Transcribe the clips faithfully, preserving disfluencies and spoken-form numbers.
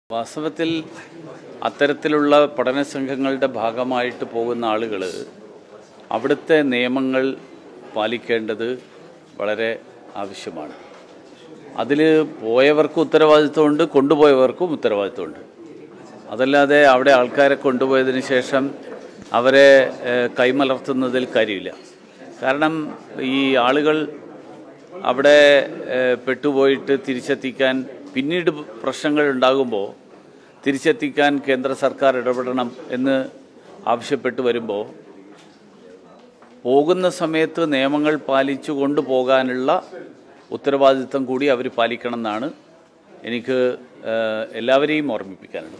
വാസ്തവത്തിൽ അത്തരത്തിലുള്ള പഠന സംഘങ്ങളുടെ ഭാഗമായിട്ട് പോകുന്ന ആളുകൾ അവിടുത്തെ നിയമങ്ങൾ പാലിക്കേണ്ടത് വളരെ ആവശ്യമാണ്. അതിൽ പോയവർക്കും ഉത്തരവാദിത്വമുണ്ട്, കൊണ്ടുപോയവർക്കും ഉത്തരവാദിത്വമുണ്ട്. അതല്ലാതെ അവിടെ ആൾക്കാരെ കൊണ്ടുപോയതിന് ശേഷം അവരെ കൈമലർത്തുന്നതിൽ കാര്യമില്ല. കാരണം ഈ ആളുകൾ അവിടെ പെട്ടുപോയിട്ട് തിരിച്ചെത്തിക്കാൻ പിന്നീട് പ്രശ്നങ്ങൾ ഉണ്ടാകുമ്പോൾ തിരിച്ചെത്തിക്കാൻ കേന്ദ്ര സർക്കാർ ഇടപെടണം എന്ന് ആവശ്യപ്പെട്ട് വരുമ്പോൾ പോകുന്ന സമയത്ത് നിയമങ്ങൾ പാലിച്ചു കൊണ്ടുപോകാനുള്ള ഉത്തരവാദിത്വം കൂടി അവർ പാലിക്കണം എന്നാണ് എനിക്ക് എല്ലാവരെയും ഓർമ്മിപ്പിക്കാനുള്ളത്.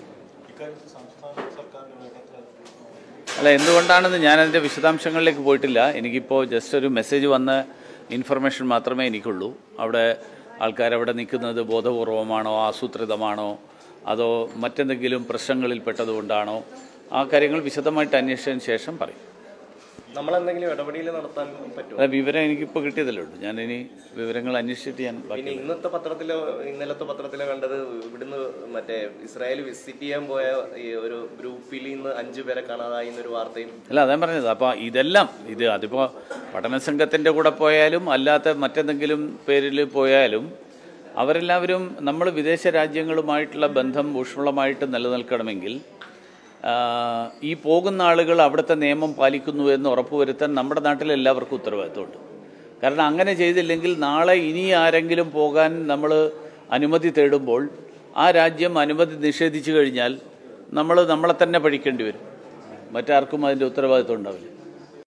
അല്ല, എന്തുകൊണ്ടാണെന്ന് ഞാനതിൻ്റെ വിശദാംശങ്ങളിലേക്ക് പോയിട്ടില്ല. എനിക്കിപ്പോൾ ജസ്റ്റ് ഒരു മെസ്സേജ് വന്ന ഇൻഫർമേഷൻ മാത്രമേ എനിക്കുള്ളൂ. അവിടെ ആൾക്കാരവിടെ നിൽക്കുന്നത് ബോധപൂർവമാണോ, ആസൂത്രിതമാണോ, അതോ മറ്റെന്തെങ്കിലും പ്രശ്നങ്ങളിൽ പെട്ടതുകൊണ്ടാണോ, ആ കാര്യങ്ങൾ വിശദമായിട്ട് അന്വേഷിച്ചതിന് ശേഷം പറയും. നമ്മളെന്തെങ്കിലും ഇടപെടൽ നടത്താൻ പറ്റുമോ? അല്ല, വിവരം എനിക്കിപ്പോൾ കിട്ടിയതല്ലേ ഉള്ളൂ. ഞാനിനി വിവരങ്ങൾ അന്വേഷിച്ചിട്ട് ഞാൻ പിന്നെ ഇന്നത്തെ പത്രത്തിലോ ഇന്നലത്തെ പത്രത്തിലോ കണ്ടത് ഇവിടുന്ന് മറ്റേ ഇസ്രായേൽ വിസിറ്റ് ചെയ്യാൻ പോയ ഈ ഒരു ഗ്രൂപ്പിൽ നിന്ന് അഞ്ചു പേരെ കാണാതായി എന്നൊരു വാർത്തയും. അല്ല, അതാ പറഞ്ഞത്. അപ്പോൾ ഇതെല്ലാം ഇത് അതിപ്പോൾ പഠന സംഘത്തിൻ്റെ കൂടെ പോയാലും അല്ലാത്ത മറ്റെന്തെങ്കിലും പേരിൽ പോയാലും അവരെല്ലാവരും നമ്മൾ വിദേശ രാജ്യങ്ങളുമായിട്ടുള്ള ബന്ധം ഊഷ്മളമായിട്ട് നിലനിൽക്കണമെങ്കിൽ ഈ പോകുന്ന ആളുകൾ അവിടുത്തെ നിയമം പാലിക്കുന്നു എന്ന് ഉറപ്പുവരുത്താൻ നമ്മുടെ നാട്ടിൽ എല്ലാവർക്കും ഉത്തരവാദിത്വമുണ്ട്. കാരണം അങ്ങനെ ചെയ്തില്ലെങ്കിൽ നാളെ ഇനി ആരെങ്കിലും പോകാൻ നമ്മൾ അനുമതി തേടുമ്പോൾ ആ രാജ്യം അനുമതി നിഷേധിച്ചു കഴിഞ്ഞാൽ നമ്മൾ നമ്മളെ തന്നെ പഴിക്കേണ്ടി വരും. മറ്റാർക്കും അതിൻ്റെ ഉത്തരവാദിത്വം ഉണ്ടാവില്ല.